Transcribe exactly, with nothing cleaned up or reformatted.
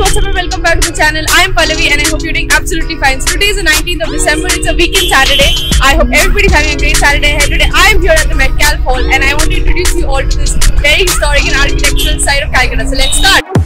what's up and welcome back to the channel. I am Pallavi and I hope you're doing absolutely fine. So today is the nineteenth of December, it's a weekend Saturday. I hope everybody's having a great Saturday ahead. Today I am here at the Metcalfe Hall and I want to introduce you all to this very historic and architectural side of Calcutta. So let's start.